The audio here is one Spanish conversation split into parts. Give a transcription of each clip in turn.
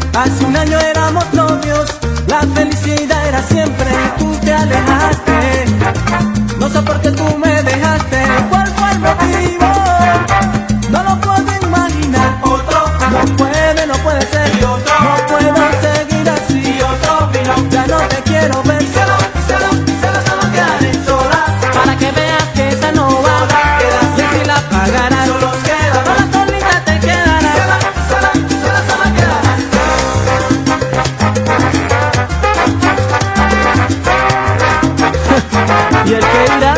Hace un año éramos novios, la felicidad era siempre y tú te alejaste. No sé por qué tú me dejaste, ¿cuál fue el motivo? No lo puedo imaginar. Otro no puede ser. Y otro no puedo seguir así. Y otro vino, ya no te quiero ver. Solo quedaré sola, para que veas que esa no va. Y así la pagarás. Solo solita te quedarás. Sola quedarás. ¿Y el que dirá?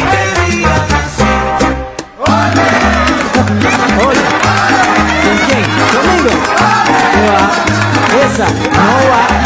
Oye, ¿con quién? ¿Conmigo? ¿Qué va? Esa no va.